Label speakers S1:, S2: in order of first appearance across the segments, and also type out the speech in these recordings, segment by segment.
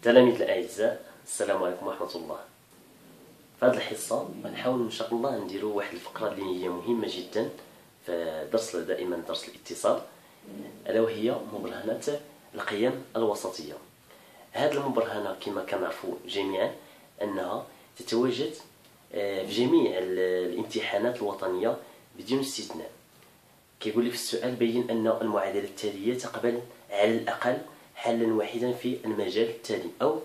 S1: تلاميذ الأعزاء، السلام عليكم ورحمة الله. في هذه الحصة غنحاول إن شاء الله نديرو واحد الفقرة اللي هي مهمة جدا في درس دائما درس الاتصال، ألا وهي مبرهنة القيم الوسطية. هذه المبرهنة كما كنعرفوا جميعا أنها تتواجد في جميع الامتحانات الوطنية بدون استثناء. كيقول لك في السؤال: بين أن المعادلة التالية تقبل على الأقل حلا واحدا في المجال التالي، أو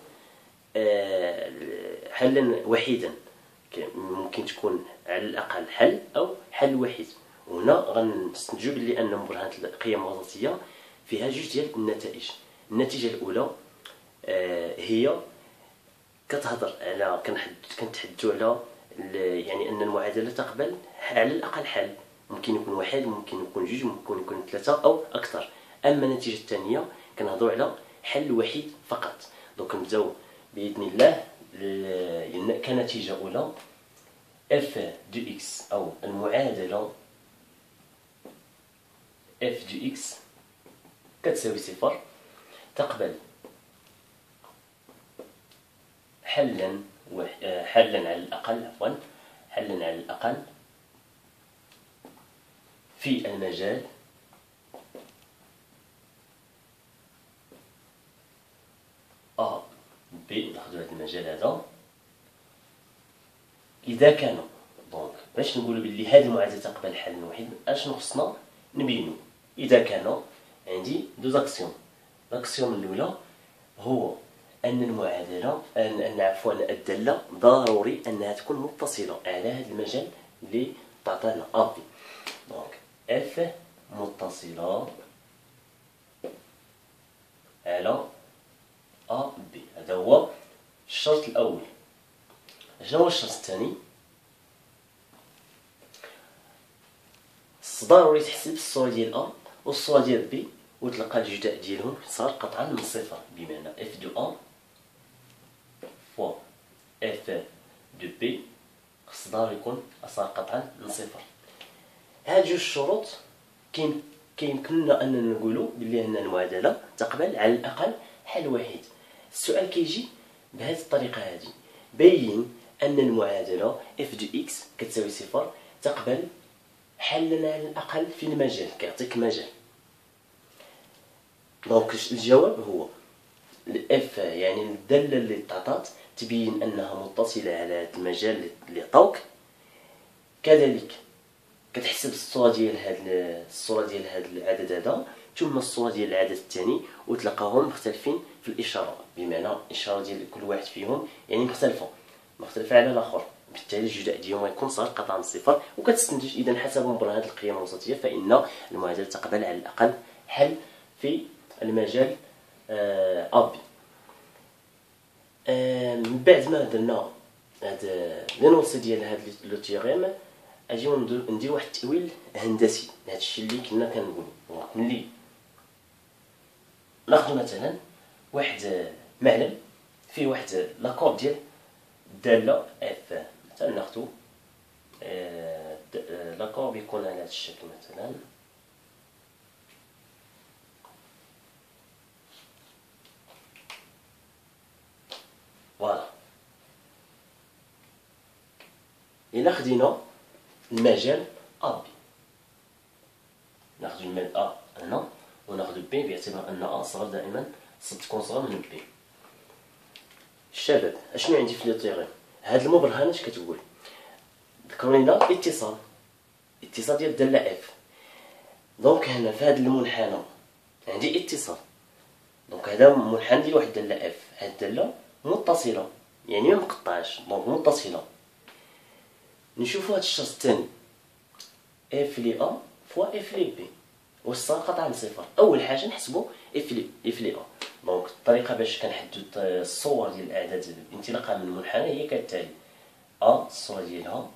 S1: حلا واحدا. ممكن تكون على الأقل حل أو حل واحد. وهنا غنستنتجو بلي أن مبرهنة القيم الوسطية فيها جوج ديال النتائج. النتيجة الأولى هي كتهضر على كنتحدثوا على يعني أن المعادلة تقبل على الأقل حل، ممكن يكون واحد، ممكن يكون جوج، ممكن يكون ثلاثة أو أكثر. أما النتيجة الثانية كنهضروا على حل واحد فقط. دونك نبداو بإذن الله كنتيجة أولى: f de x أو المعادلة f de x كتساوي صفر تقبل حلا على الأقل حلا على الأقل في المجال A B. ناخذ هذا المجال هذا إذا كان. دونك باش نقولوا بلي هذه المعادلة تقبل حل واحد، اشنو خصنا نبينو؟ إذا كان عندي دو زاكسيون. لاكسيون الأولى هو أن المعادلة عفوا الدالة ضروري أنها تكون متصلة على هذا المجال اللي تعطينا A B. دونك F متصلة على A B. هذا هو الشرط الأول. شنو هو الشرط الثاني؟ ضروري تحسب الصورة ديال A والصورة ديال B وتلقى الجداء ديالهم صار قطعا من صفر، بمعنى F de A فوا F de B خص ضروري يكون صار قطعا من صفر. هاد جوج الشروط كيمكننا أننا نقولوا بلي أن المعادلة تقبل على الأقل حل واحد. السؤال كيجي بهذه الطريقة هذه: بين أن المعادلة f de x كتساوي صفر تقبل حلا على الأقل في المجال. كيعطيك مجال. دونك الجواب هو f، يعني الدالة اللي تعطات تبين أنها متصلة على هذا المجال اللي عطاوك. كذلك كتحسب الصورة ديال هذا العدد هذا ثم الصورة ديال العدد الثاني وتلقاهم مختلفين في الإشارة، بمعنى الإشارة ديال كل واحد فيهم يعني مختلفة على الآخر، بالتالي الجداء ديالهم غيكون صار قطعا من صفر. وكتستنتج إذا حسب مبرهنة القيم الوسطية فإن المعادلة تقبل على الأقل حل في المجال A B. من بعد ما درنا هاد لينونسي ديال هاد لو تيغيم، اجيو ندير واحد التأويل هندسي لهذا الشيء اللي كنا كنقولوا. ملي ناخذ مثلا واحد معلم فيه واحد لاكور ديال الداله اف، مثلا ناخذ لاكور بيكون على هذا الشكل مثلا. فوالا إلا خدينا المجال A B، ناخذ المجال A هنا وناخذ B باعتبار أن A صغر دائما تكون صغر من B. الشباب اشنو عندي في لي تيغيم؟ هاد المبرهنة اش كتقول؟ ذكروا لنا اتصال ديال الدالة F. دونك هنا في هاد المنحنى عندي اتصال. دونك هذا منحنى ديال واحد الدالة F. هاد الدالة متصلة يعني ما مقطعاش، دونك متصلة. نشوفوا هاد الشرط الثاني: اف لي A فوا اف لي B واش صار قطعا من صفر. اول حاجه نحسبوا اف لي A. دونك الطريقه باش كنحددوا الصور ديال الاعداد انطلاقا من المنحنى هي كالتالي: A الصوره ديالها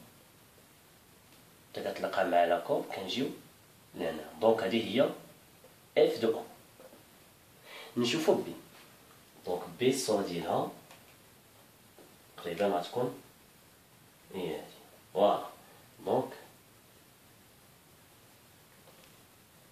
S1: كتلقى مع لاكور كنجيو لهنا. دونك هذه هي اف دو A. نشوفوا B. دونك B الصوره ديالها تقريبا غتكون هي هذه. فوالا دونك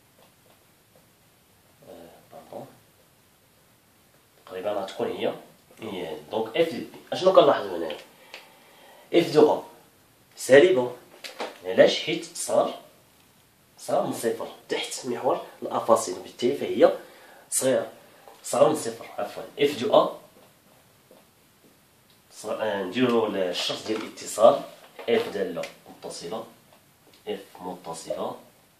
S1: تقريبا غتكون هي هي هادي. دونك اف دو بي اشنو كنلاحظو هنايا؟ اف دو ا سالبة. علاش؟ حيت صغر من صفر تحت محور الافاصيل، بالتالي فهي صغيرة، صغر من صفر. عفوا اف دو ا نديرو الشرط ديال الاتصال اف دالة متصلة، اف متصلة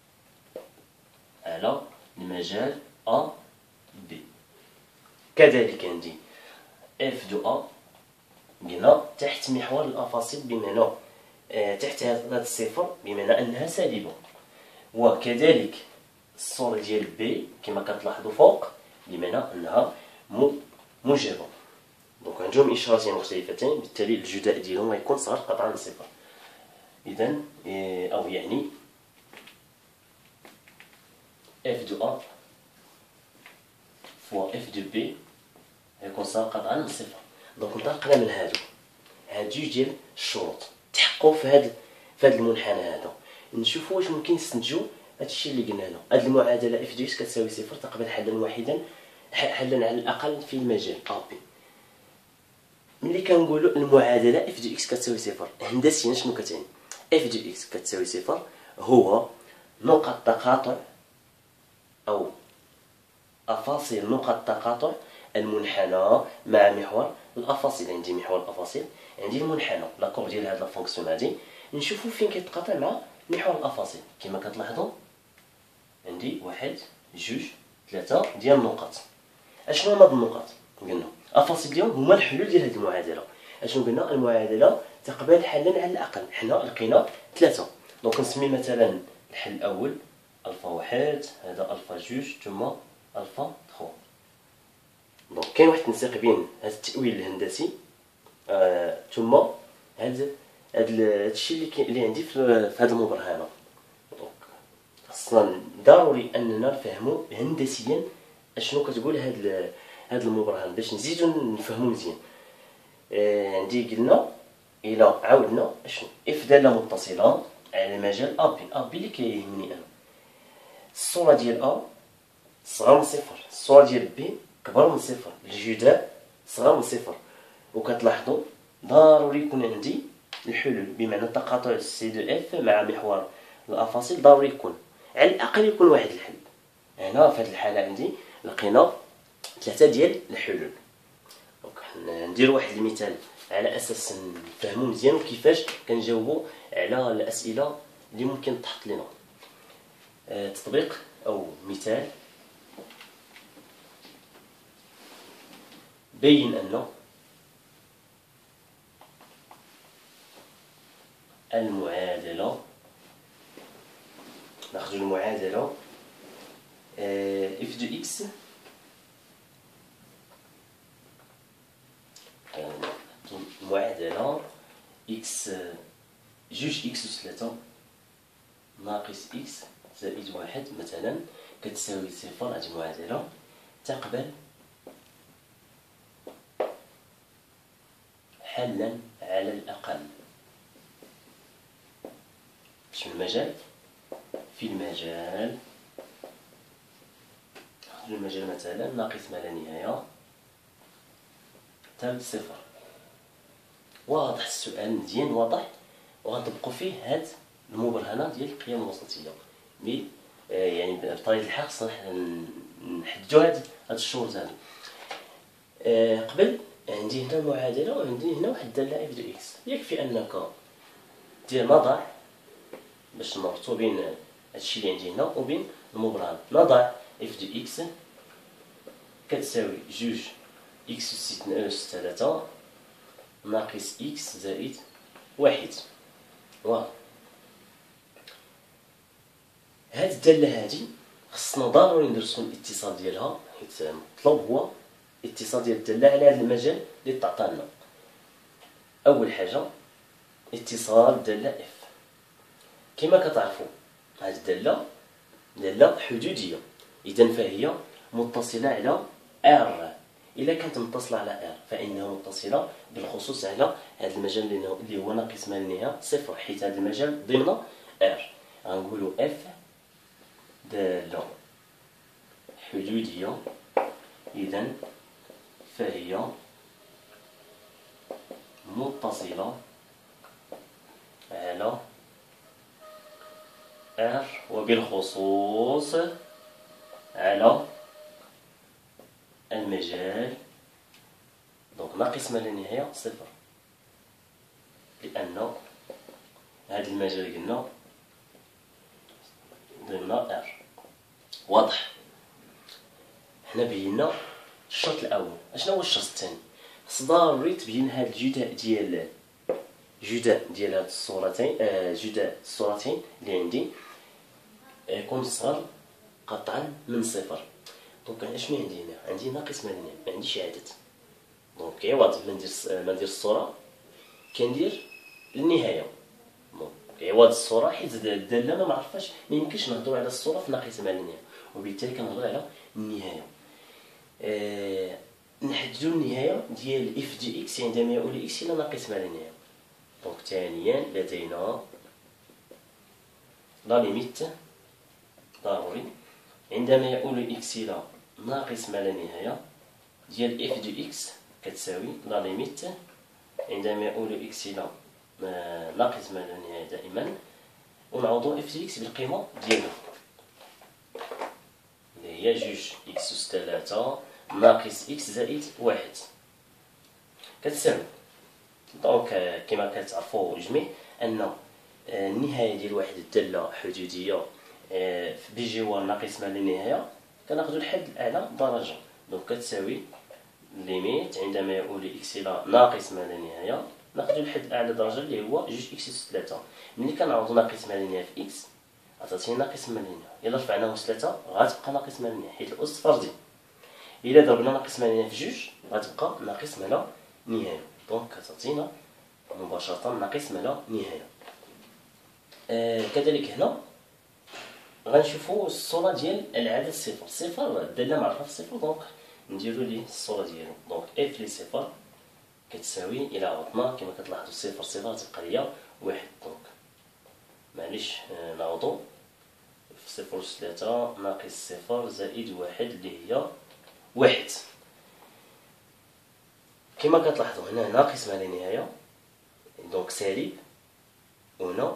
S1: على المجال ا بي. كذلك عندي اف دو ا قلنا تحت محور الافاصيل بمعنى تحت هذا الصفر بمعنى انها سالبة. وكذلك الصورة ديال بي كما كتلاحظوا فوق بمعنى انها موجبة. دونك عندهم اشارتين مختلفتين، بالتالي الجداء ديالهم غيكون صغر قطعا من صفر. اذا او يعني اف دو ا فوا اف دو بي غيكون صغر قطعا من صفر. دونك انطلقنا من هاد جوج ديال الشروط تحققوا في هاد المنحنى هذا. نشوفوا واش ممكن نستنتجوا هادشي اللي قلنا له. هاد المعادله اف دو اكس كتساوي صفر تقبل حلا واحدا، حلا على الاقل في المجال ا بي. ملي كنقولوا المعادله اف دو اكس كتساوي صفر هندسيا شنو كتعني؟ اف دو اكس كتساوي صفر هو نقط تقاطع او افاصيل نقط تقاطع المنحنى مع محور الافاصيل. عندي محور الافاصيل، عندي المنحنى لاكور ديال هاد لافونكسيون هادي، نشوفوا فين كيتقاطع مع محور الافاصيل. كما كتلاحظوا عندي واحد جوج ثلاثة ديال النقط. اشنو هما هاد النقط؟ قلنا الافاصيل ديالهم هما الحلول ديال هاد المعادله. اشنو قلنا؟ المعادله تقبل حلا على الاقل. حنا لقينا ثلاثة، دونك نسمي مثلا الحل الاول الفا واحد، هذا الفا جوج، ثم الفا 3. دونك كاين واحد التنسيق بين هذا التأويل الهندسي ثم هذا الشيء اللي عندي في هذه المبرهنه. دونك خصنا ضروري اننا نفهموا هندسيا اشنو كتقول هاد المبرهن باش نزيدو نفهمو مزيان. عندي قلنا الى عاودنا اشنو اف داله متصله على مجال ا بي اللي كيهمني انا. الصوره ديال ا صغر من صفر، الصوره ديال بي كبر من صفر، الجداء صغر من صفر. وكتلاحظوا ضروري يكون عندي الحلول بمعنى تقاطع سي دو اف مع محور الافاصيل ضروري يكون على الاقل يكون واحد الحل. هنا في هذه الحاله عندي لقينا ثلاثه ديال الحلول. دونك ندير واحد المثال على اساس نفهموا مزيان كيفاش كنجاوبوا على الاسئله اللي ممكن تحط لنا. تطبيق او مثال: بين ان المعادله، ناخذ المعادله اف دو اكس المعادله اكس جوج اكس أس 3 ناقص اكس زائد واحد مثلا كتساوي صفر. هذه المعادله تقبل حلا على الاقل في المجال المجال مثلا ناقص ما لا نهايه تم صفر. واضح السؤال مزيان واضح، وغنطبقوا فيه هاد المبرهنه ديال القيم الوسطيه. مي يعني بطريقه الحال خصنا نحددوا هاد الشروط هادو. قبل عندي هنا معادله وعندي هنا واحد الداله اف دو اكس. يكفي انك دير نضع باش نربطو بين هادشي اللي عندي هنا وبين المبرهن. نضع اف دو اكس كتساوي جوج اكس أس 3 ناقص اكس زائد واحد. فوالا هاد الداله هادي خصنا ضروري ندرسو الاتصال ديالها، حيت المطلوب هو اتصال ديال الداله على هذا المجال اللي تعطى لنا. اول حاجه اتصال الداله اف. كما كتعرفوا هاد الداله داله حدوديه، اذا فهي متصله على ار. الا كانت متصله على ار فانها متصله بالخصوص على هذا المجال اللي هو ناقص ما لا نهايه صفر، حيت هذا المجال ضمن ار. غنقولوا اف داله حدوديه، اذا فهي متصلة على R وبالخصوص على المجال. دونك ناقص ما لا نهاية صفر، لأن هذا المجال قلنا ضمن R. واضح؟ حنا بينا الشرط الأول. اشنو هو الشرط الثاني؟ خص ضروري تبين هاد الجداء ديال هاد الصورتين، جداء الصورتين اللي عندي يكون صغر قطعا من صفر. دونك انا اشنو عندي هنا؟ عندي ناقص ما لا نهاية، ما عنديش عدد. دونك عوض ما ندير الصورة كندير النهاية. دونك عوض الصورة حيت الدالة ما معرفاش، ما يمكنش نهضروا على الصورة في ناقص ما لا نهاية، وبالتالي كنهضروا على النهاية. نحددوا النهاية ديال اف دي اكس عندما يؤول اكس الى ناقص ما لا نهاية. دونك ثانيا لدينا لا ليميت ضروري عندما يؤول اكس الى ناقص ما لا نهاية ديال اف دي اكس كتساوي لا ليميت عندما يؤول اكس الى ناقص ما لا نهاية دائما، ونعوضو اف دي اكس بالقيمة ديالها اللي هي جوج اكس أس 3 ناقص اكس زائد واحد كتساوي. دونك كما كتعرفوا جميع ان النهاية ديال واحد الدالة حدودية بجوار ناقص ما لا نهاية كناخدو الحد الأعلى درجة. دونك كتساوي ليميت عندما يؤول اكس الى ناقص ما لا نهاية ناخدو الحد الأعلى درجة اللي هو جوج اكس أس 3. ملي كنعوضو ناقص ما لا نهاية في اكس عطاتني ناقص ما لا نهاية، إلا رفعناه س 3 غتبقى ناقص ما لا نهاية حيت الأس فردي. إلا ضربنا ناقص ما لا نهاية في جوج غتبقى ناقص ما لا نهاية. دونك كتعطينا مباشرة ناقص ما لا نهاية. كذلك هنا غنشوفو الصورة ديال العدد صفر. صفر الدالة معرفة في صفر، دونك نديرو ليه الصورة ديالو. دونك اف لي صفر كتساوي إلا عوضنا كما كتلاحظوا صفر صفر تبقى ليا واحد. دونك معليش نعوضو في صفر أس 3 ناقص صفر زائد واحد اللي هي واحد. كما كتلاحظوا هنا ناقص ما لا نهاية، دونك سالب، وهنا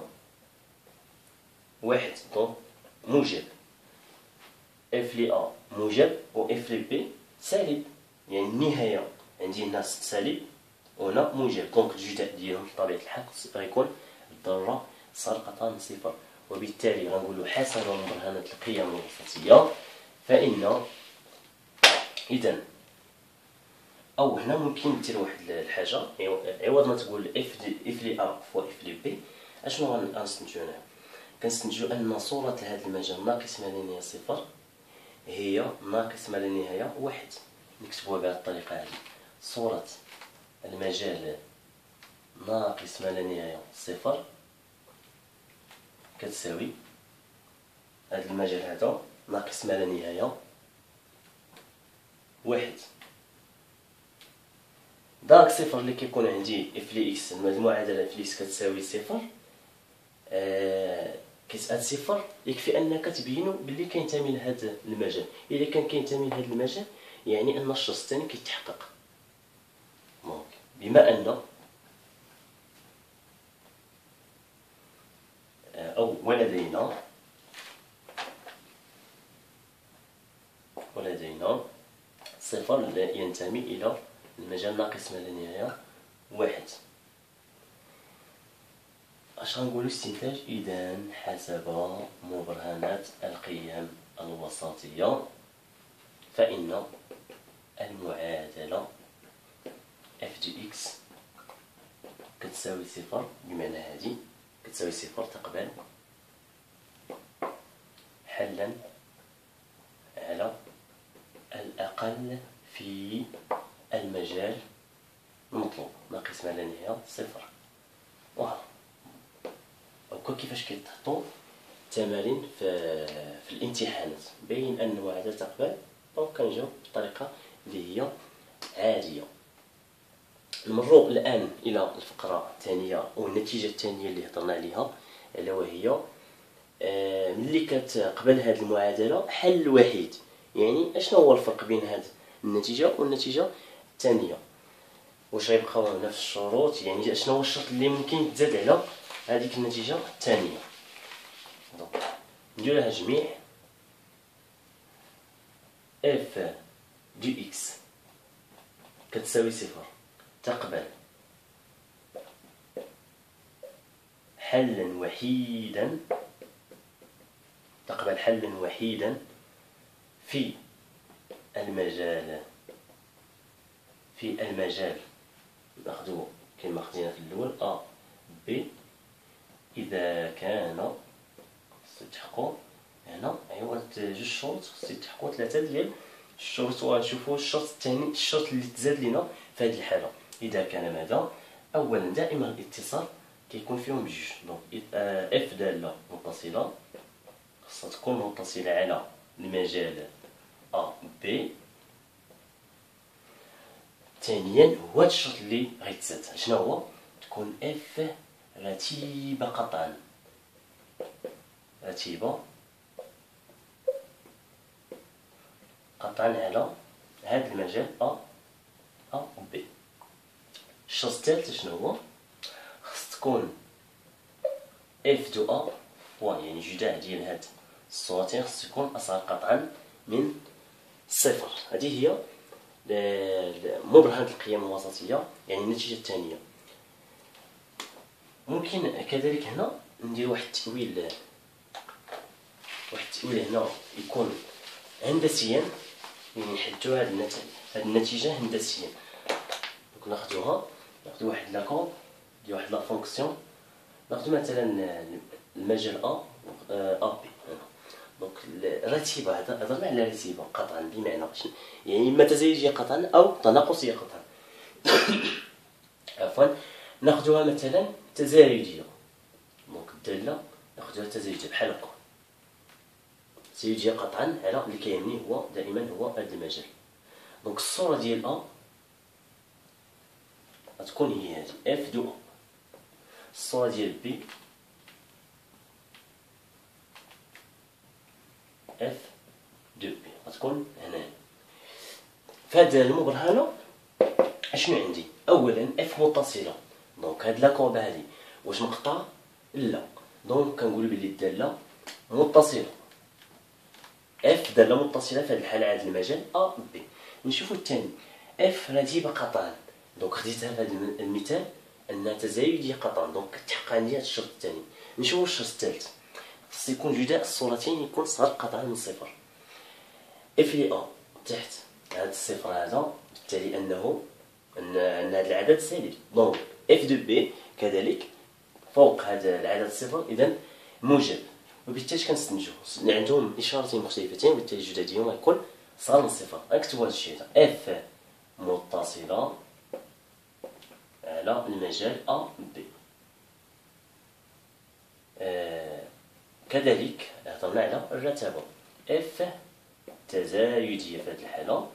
S1: واحد دونك موجب. اف لي ا موجب و اف لي بي سالب، يعني النهاية عندي هنا سالب وهنا موجب. دونك الجداء ديالهم بطبيعة الحال غيكون بالضرورة سارقة من صفر، وبالتالي غنقولو حسب برهانات القيم الوسطية فإن إذا أو هنا ممكن دير واحد الحاجة عوض ما تقول اف لي ا فوا اف لي بي اشنو غنستنتجو هنا؟ كنستنتجو أن صورة هذا المجال ناقص ما لا نهاية صفر هي ناقص ما لا نهاية واحد. نكتبوها بهذه الطريقة هذه: صورة المجال ناقص ما لا نهاية صفر كتساوي هذا المجال هذا ناقص ما لا نهاية واحد. داك صفر اللي كيكون عندي اف لي اكس، المعادلة اف لي اكس كتساوي صفر، كيسأل صفر يكفي انك تبينو باللي كينتمي لهذا المجال. اذا كان كينتمي لهذا المجال يعني ان الشرط الثاني كيتحقق. دونك بما ان او ولدينا صفر ينتمي الى المجال ناقص ما لا نهاية واحد. اش غنقولو استنتاج؟ اذا حسب مبرهنات القيم الوسطية فإن المعادلة اف دي اكس كتساوي صفر، بمعنى هذه كتساوي صفر تقبل حلا على الأقل في المجال المطلوب ناقص ما لا نهاية صفر. وهذا هكا كيفاش كيتحطوا التمارين في الامتحانات، باين ان المعادلة تقبل، دونك كنجاوب بطريقة اللي هي عادية. نمروا الآن إلى الفقرة الثانية أو النتيجة الثانية اللي هضرنا عليها، ألا وهي ملي كتقبل هذه المعادلة حل وحيد. يعني اشنو هو الفرق بين هذه النتيجة والنتيجة الثانية؟ واش غيبقاو نفس الشروط؟ يعني شنو هو الشرط اللي ممكن يتزاد على هذيك النتيجه الثانيه؟ دونك ندير لها جميع اف دو اكس كتساوي صفر تقبل حلا وحيدا، تقبل حلا وحيدا في المجال ناخذ كما خدينا في الاول ا ب اذا كان تحققوا هنا ايوا جوج شروط تحققوا ثلاثه ديال الشروط. ونشوفوا الشرط الثاني، الشرط اللي تزاد لنا في هذه الحاله اذا كان ماذا؟ اولا دائما الاتصال كيكون فيهم بجوج. دونك اف داله متصله خاصها تكون متصله على المجال ا ب. ثانيا هو هذا الشرط اللي غيتزاد، شنو هو؟ تكون اف رتيبه قطعا، رتيبه قطعا على هذا المجال ا ب. الشرط الثالث شنو هو؟ خاص تكون اف دو ا بوان، يعني جداع ديال هاد الصورتين خاص يكون اصغر قطعا من صفر. هذه هي مبرهنة القيم الوسطية، يعني النتيجة الثانية. ممكن كذلك هنا ندير واحد التأويل هنا يكون هندسيا، يعني نحددو هاد النتيجة هندسيا. دونك ناخدو واحد لاكود ديال واحد لا فونكسيون، ناخدو مثلا المجال ا بي. دونك الرتيبه، هضرنا على الرتيبه قطعا بمعنى يعني اما تزايديه قطعا او تناقصيه قطعا. عفوا ناخذوها مثلا تزايديه، دونك الداله ناخذوها تزايديه بحال هكا تزايديه قطعا على اللي كيهمني هو دائما هو هذا المجال. دونك الصوره ديال ا غتكون هي هذه اف دو ا، الصوره ديال بي اف دو بي غتكون هنا. فهاد المبرهنه اشنو عندي؟ اولا اف متصله، دونك هاد لاكورد هادي واش مقطع؟ لا، دونك كنقول بلي الداله متصله، اف داله متصله في هاد الحاله هاد المجال ا بي. نشوفوا الثاني اف رتيبه قطعا، دونك خديتها في هاد المثال انها تزايديه قطعا، دونك كتحقق عندي هاد الشرط الثاني. نشوفوا الشرط الثالث، خص يكون جداء الصورتين يكون صغر قطعا من صفر. اف لي ا تحت هذا الصفر هذا، بالتالي ان هذا العدد سالب. دونك اف دو بي كذلك فوق هذا العدد الصفر اذا موجب، وبالتالي كنستنتجو عندهم اشارتين مختلفتين، وبالتالي الجداء ديالهم غيكون صغر من صفر. غنكتبوا هذا الشيء هذا اف متصله على المجال ا بي. كذلك هضرنا على الرتابه اف تزايديه في هذه الحاله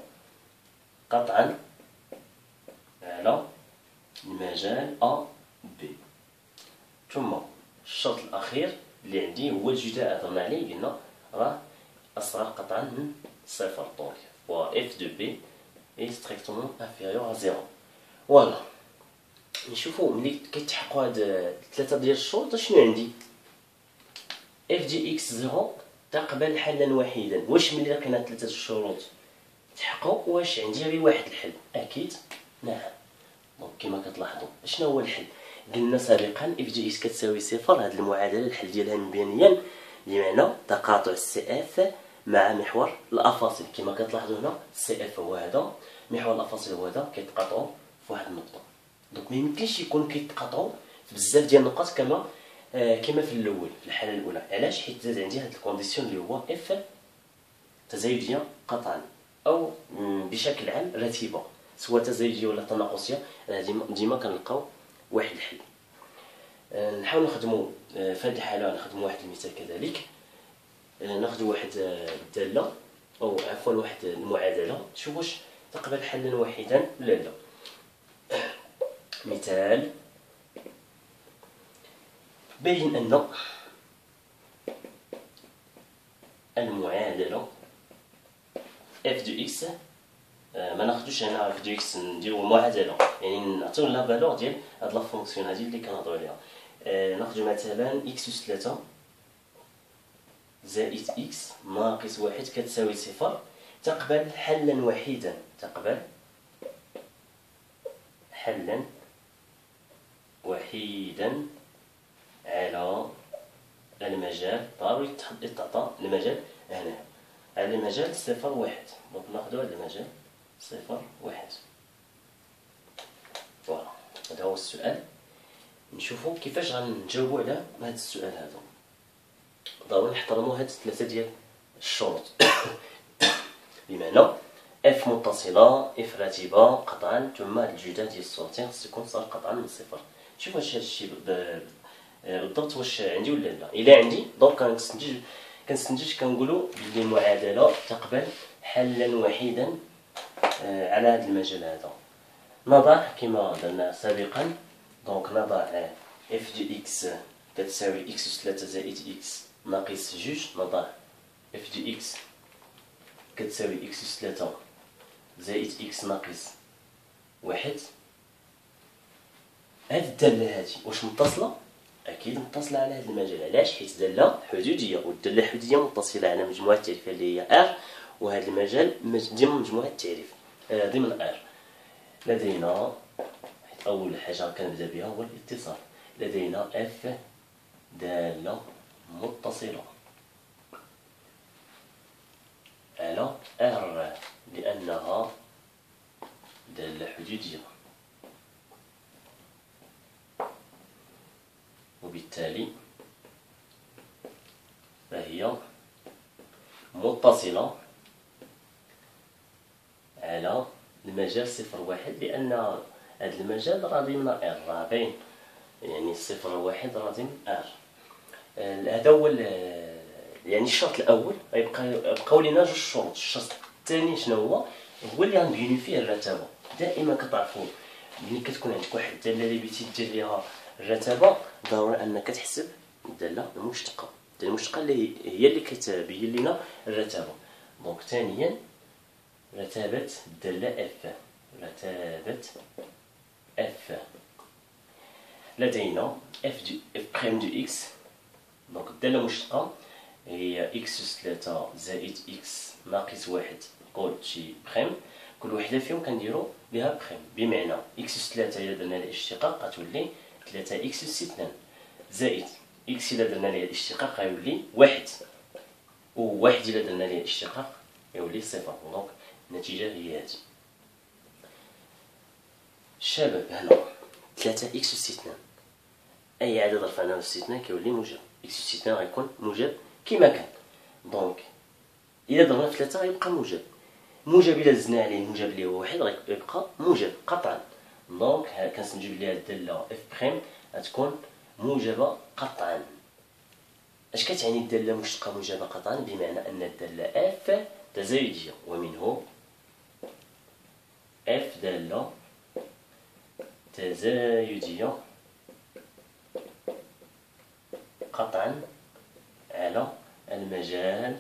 S1: قطعا على المجال ا بي. ثم الشرط الاخير اللي عندي هو الجداء، هضرنا عليه قلنا راه اصغر قطعا من صفر، دونك هو اف دو بي اي ستريكتومون انفيريور ا زيرو. فوالا نشوفوا ملي كيتحققوا هاد الثلاثه ديال الشروط شنو عندي؟ اف دي اكس زيرو تقبل حلا وحيدا. واش ملي لقينا ثلاثه الشروط تحققوا واش عندي غير واحد الحل؟ اكيد نعم. دونك كما كتلاحظوا شنو هو الحل؟ قلنا سابقا اف دي اكس كتساوي صفر. هذه المعادله الحل ديالها مبينيا بمعنى تقاطع السي اف مع محور الافاصل. كما كتلاحظوا هنا السي اف هو هذا، محور الافاصل هو هذا، كيتقاطعوا في واحد النقطه. دونك ما يمكنش يكون كيتقاطعوا في بزاف ديال النقاط كما في الاول في الحاله الاولى. علاش؟ حيت زاد عندي هاد الكونديسيون اللي هو اف تزايديه قطعا او بشكل عام رتيبه، سواء تزايديه ولا تناقصيه. ديما كنلقاو واحد الحل. نحاول نخدموا في هذه الحاله نخدموا واحد المثال كذلك. ناخذ واحد الداله او عفوا واحد المعادله نشوف واش تقبل حلا وحيدا ولا لا. مثال بين ان المعادله f de x ما ناخدوش هنا في دو اكس نديرو معادله، يعني نعطيو لا فالور ديال هاد لا فونكسيون هادي اللي كنهضرو عليها. ناخدو مثلا اكس أس 3 زائد اكس ناقص واحد كتساوي صفر، تقبل حلا وحيدا، تقبل حلا وحيدا على المجال، ضروري تعطى المجال هنا على المجال صفر واحد. دونك ناخدو هاد المجال صفر واحد. فوالا هذا هو السؤال. نشوفو كيفاش غنجاوبو على هاد السؤال هذا. ضروري نحترمو هاد ثلاثة ديال الشروط. بمعنى اف متصلة، اف راتبة قطعا، ثم هاد الجدة ديال الصورتين خص يكون صار قطعا من صفر. شوف واش هادشي بالضبط واش عندي ولا لا. الا عندي دونك كنستنتج كنقولو بلي المعادلة تقبل حلا وحيدا على هذا المجال هذا. نضع كما درنا سابقا، دونك نضع اف دي اكس كتساوي اكس أس 3 زائد اكس ناقص جوج، نضع اف دي اكس كتساوي اكس أس 3 زائد اكس ناقص واحد. هاد الدالة هادي واش متصلة؟ أكيد متصلة على هاد المجال. علاش؟ حيت دالة حدودية، والدالة الحدودية متصلة على مجموعة التعريفية اللي هي ار، وهاد المجال ضمن مجموعة التعريف ضمن ار. لدينا أول حاجة كنبدا بها هو الاتصال. لدينا اف دالة متصلة على ار لأنها دالة حدودية، وبالتالي فهي متصلة على المجال صفر واحد، لأن هذا المجال راه ضمن ار، راه باين يعني صفر واحد راه ضمن ار. هذا هو يعني الشرط الأول. يبقاو لينا جوج شروط. الشرط الثاني شنو هو؟ هو اللي غنبينو فيه الرتابة. دائما كتعرفوا ملي كتكون عندك واحد الدالة اللي بغيتي دير ليها الرتابة، ضروري أنك تحسب الدالة المشتقة. الدالة المشتقة اللي هي اللي كتبين لنا الرتابة. دونك ثانيا رتابة الدالة اف، رتابة اف. لدينا اف بريم دو اكس، دونك الدالة المشتقة هي اكس أس 3 زائد اكس ناقص واحد قول شي بريم. كل وحدة فيهم كنديرو ليها بريم، بمعنى اكس أس 3 إلا درنا لها الاشتقاق غتولي 3 اكس أس 2 زائد اكس إلا درنا لها الاشتقاق غيولي واحد، وواحد إلا درنا لها الاشتقاق يولي صفر. دونك النتيجة هي هادي. الشباب هنا 3 اكس أس 2 أي عدد رفعناه الاستثناء كيولي موجب. اكس أس 2 غيكون موجب كما كان. دونك إلا ضربنا في 3 غيبقى موجب. موجب إلا زدنا عليه موجب اللي هو واحد غيبقى موجب قطعا. دونك كنستنتجو بلي هاد الدالة اف بريم غتكون موجبة قطعا. اش كتعني الدالة مشتقة موجبة قطعا؟ بمعنى أن الدالة اف تزايدية، ومنه اف دالة تزايدية قطعا على المجال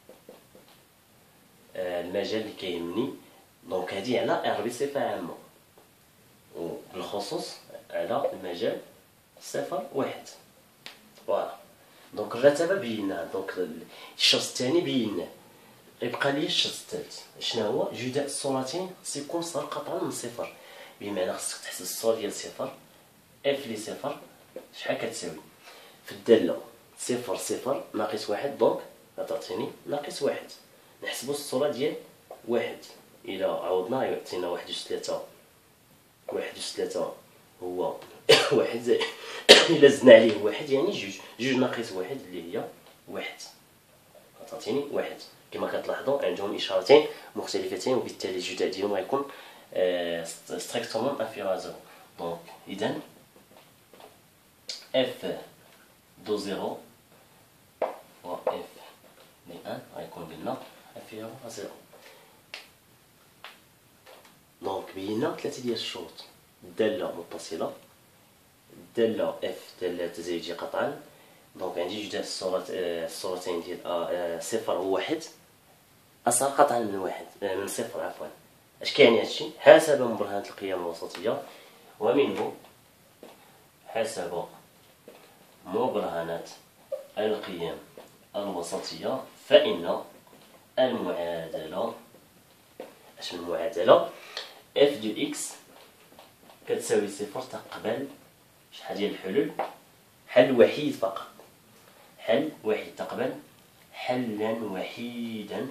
S1: اللي كيهمني. دونك هادي على ار بصفة عامة، وبالخصوص على المجال صفر واحد. فوالا دونك الرتابة بيناها. دونك الشرط الثاني بيناه. يبقى لي الشرط الثالث شنو هو؟ جداء الصورتين خص يكون صار قطعا من صفر، بمعنى خصك تحسب الصورة ديال صفر اف لي صفر شحال كتساوي في الدالة صفر صفر ناقص واحد، دونك غتعطيني ناقص واحد. نحسبو الصورة ديال واحد، إلا عوضنا يعطينا واحد أس 3. واحد أس 3 هو واحد زائد إلا زدنا عليه واحد يعني جوج. جوج ناقص واحد اللي هي واحد، غتعطيني واحد. كما كتلاحظوا عندهم إشارتين مختلفتين، وبالتالي الجداء ديالهم غيكون ستريكتومون انفيريور زيرو. دونك إذن اف دو زيرو و اف دي ان غيكون قلنا انفيريور زيرو. دونك بينا ثلاثة ديال الشروط: الدالة متصلة، الدالة اف دالة تزايدية قطعا. دونك عندي جداء الصورتين ديال صفر وواحد، أصغر قطعا من واحد من صفر عفوا. اش كيعني هادشي؟ حسب مبرهنة القيم الوسطية، ومنه حسب مبرهنة القيم الوسطية فإن المعادلة، اش المعادلة؟ اف دو اكس كتساوي صفر تقبل شحال ديال الحلول؟ حل وحيد فقط، حل وحيد تقبل حلا وحيدا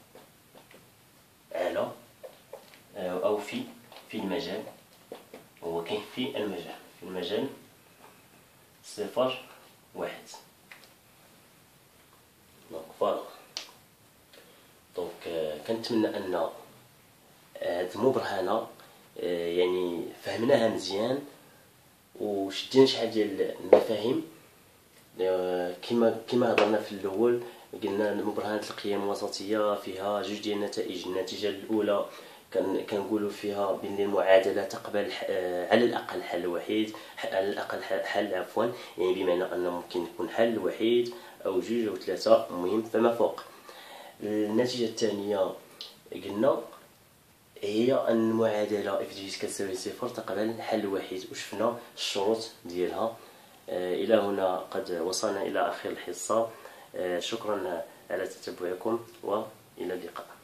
S1: على أو في المجال، هو كاين في المجال، في المجال صفر واحد. دونك فوالا، دونك كنتمنى أن هاد المبرهنة يعني فهمناها مزيان وشدينا شحال ديال المفاهيم. كما هضرنا في الاول، قلنا مبرهنة القيم الوسطية فيها جوج ديال النتائج. النتيجة الأولى كنقولوا فيها بأن المعادلة تقبل على الأقل حل وحيد، على الأقل حل عفوا، يعني بمعنى أن ممكن يكون حل وحيد أو جوج أو ثلاثة، المهم فما فوق. النتيجة الثانية قلنا هي أن المعادلة اف دي اكس كتساوي صفر تقبل حل وحيد، وشفنا الشروط ديالها. إلى هنا قد وصلنا إلى آخر الحصة. شكرا على تتبعكم وإلى اللقاء.